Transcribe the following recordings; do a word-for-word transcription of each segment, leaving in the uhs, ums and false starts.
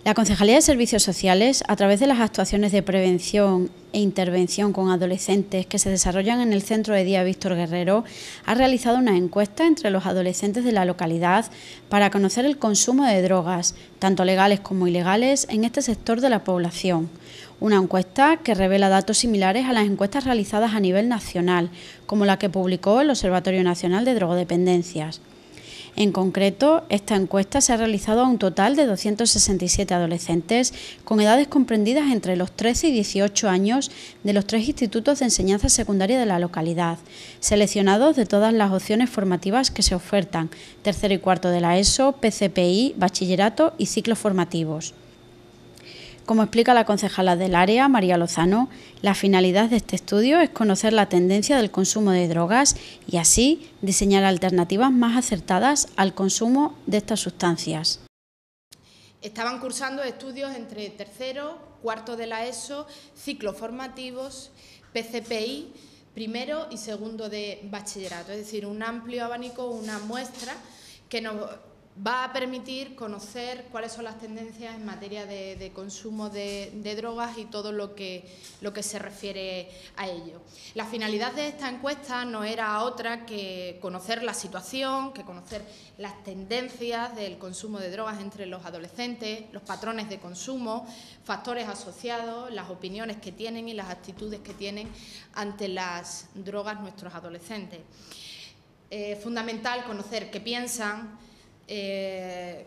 La Concejalía de Servicios Sociales, a través de las actuaciones de prevención e intervención con adolescentes que se desarrollan en el Centro de Día Víctor Guerrero, ha realizado una encuesta entre los adolescentes de la localidad para conocer el consumo de drogas, tanto legales como ilegales, en este sector de la población. Una encuesta que revela datos similares a las encuestas realizadas a nivel nacional, como la que publicó el Observatorio Nacional de Drogodependencias. En concreto, esta encuesta se ha realizado a un total de doscientos sesenta y siete adolescentes con edades comprendidas entre los trece y dieciocho años de los tres institutos de enseñanza secundaria de la localidad, seleccionados de todas las opciones formativas que se ofertan, tercero y cuarto de la ESO, P C P I, bachillerato y ciclos formativos. Como explica la concejala del área, María Lozano, la finalidad de este estudio es conocer la tendencia del consumo de drogas y así diseñar alternativas más acertadas al consumo de estas sustancias. Estaban cursando estudios entre tercero, cuarto de la ESO, ciclos formativos, P C P I, primero y segundo de bachillerato, es decir, un amplio abanico, una muestra que nos va a permitir conocer cuáles son las tendencias en materia de, de consumo de, de drogas y todo lo que, lo que se refiere a ello. La finalidad de esta encuesta no era otra que conocer la situación, que conocer las tendencias del consumo de drogas entre los adolescentes, los patrones de consumo, factores asociados, las opiniones que tienen y las actitudes que tienen ante las drogas nuestros adolescentes. Es fundamental conocer qué piensan, Eh,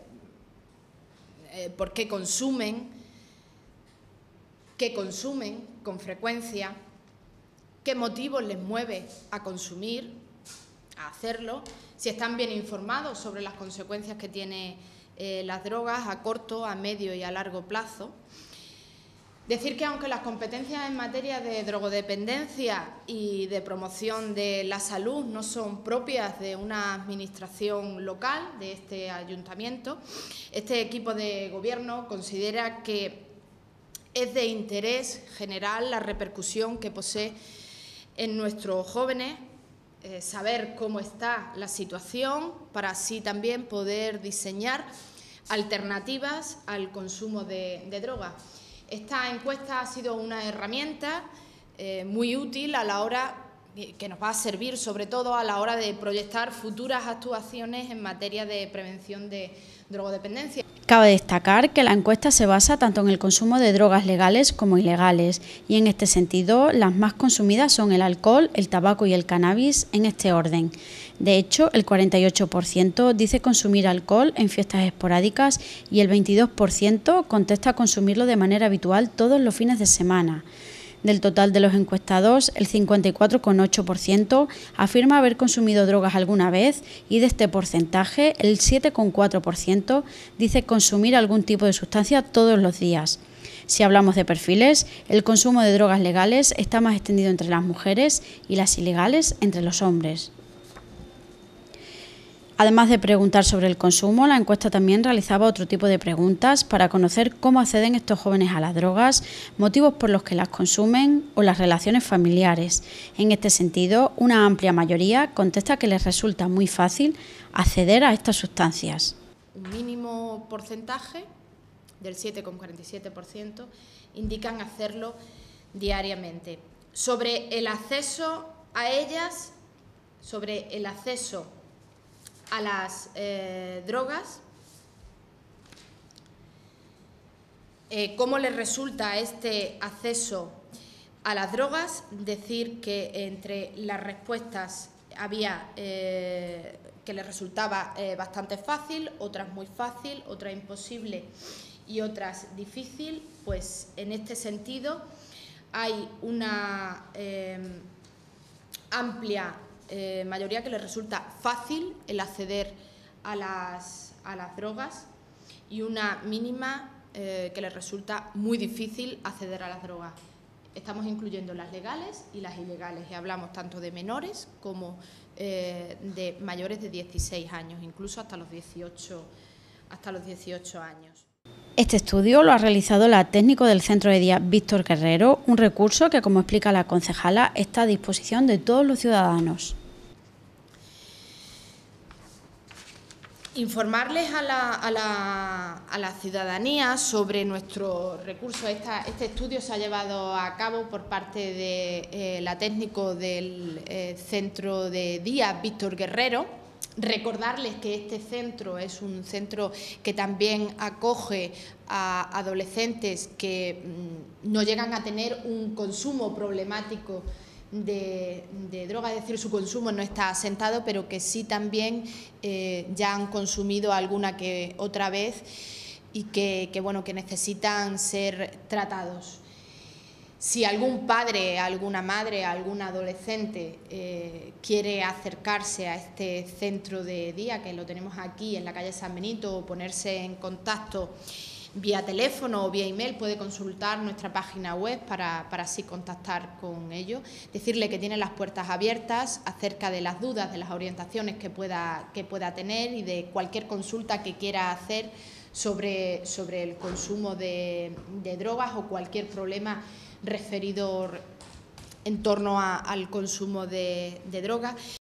eh, por qué consumen, qué consumen con frecuencia, qué motivos les mueve a consumir, a hacerlo, si están bien informados sobre las consecuencias que tienen eh, las drogas a corto, a medio y a largo plazo. Decir que aunque las competencias en materia de drogodependencia y de promoción de la salud no son propias de una administración local, de este ayuntamiento, este equipo de gobierno considera que es de interés general la repercusión que posee en nuestros jóvenes, eh, saber cómo está la situación para así también poder diseñar alternativas al consumo de, de drogas. Esta encuesta ha sido una herramienta eh, muy útil a la hora, que nos va a servir sobre todo a la hora de proyectar futuras actuaciones en materia de prevención de drogodependencia. Cabe destacar que la encuesta se basa tanto en el consumo de drogas legales como ilegales y en este sentido las más consumidas son el alcohol, el tabaco y el cannabis en este orden. De hecho, el cuarenta y ocho por ciento dice consumir alcohol en fiestas esporádicas y el veintidós por ciento contesta consumirlo de manera habitual todos los fines de semana. Del total de los encuestados, el cincuenta y cuatro coma ocho por ciento afirma haber consumido drogas alguna vez y de este porcentaje, el siete coma cuatro por ciento dice consumir algún tipo de sustancia todos los días. Si hablamos de perfiles, el consumo de drogas legales está más extendido entre las mujeres y las ilegales entre los hombres. Además de preguntar sobre el consumo, la encuesta también realizaba otro tipo de preguntas para conocer cómo acceden estos jóvenes a las drogas, motivos por los que las consumen o las relaciones familiares. En este sentido, una amplia mayoría contesta que les resulta muy fácil acceder a estas sustancias. Un mínimo porcentaje, del siete coma cuarenta y siete por ciento, indican hacerlo diariamente. Sobre el acceso a ellas, sobre el acceso a las eh, drogas, eh, ¿cómo les resulta este acceso a las drogas? Decir que entre las respuestas había eh, que les resultaba eh, bastante fácil, otras muy fácil, otras imposible y otras difícil. Pues en este sentido hay una eh, amplia Eh, mayoría que les resulta fácil el acceder a las, a las drogas y una mínima eh, que les resulta muy difícil acceder a las drogas. Estamos incluyendo las legales y las ilegales y hablamos tanto de menores como eh, de mayores de dieciséis años, incluso hasta los dieciocho, hasta los dieciocho años. Este estudio lo ha realizado la técnico del Centro de Día Víctor Guerrero, un recurso que, como explica la concejala, está a disposición de todos los ciudadanos. Informarles a la, a la, a la ciudadanía sobre nuestros recursos. Esta, este estudio se ha llevado a cabo por parte de eh, la técnico del eh, Centro de Día Víctor Guerrero. Recordarles que este centro es un centro que también acoge a adolescentes que mmm, no llegan a tener un consumo problemático De, de droga, es decir, su consumo no está asentado, pero que sí también eh, ya han consumido alguna que otra vez y que, que, bueno, que necesitan ser tratados. Si algún padre, alguna madre, algún adolescente eh, quiere acercarse a este centro de día, que lo tenemos aquí en la calle San Benito, o ponerse en contacto vía teléfono o vía email, puede consultar nuestra página web para, para así contactar con ellos, decirle que tiene las puertas abiertas acerca de las dudas, de las orientaciones que pueda, que pueda tener y de cualquier consulta que quiera hacer sobre, sobre el consumo de, de drogas o cualquier problema referido en torno a, al consumo de, de drogas.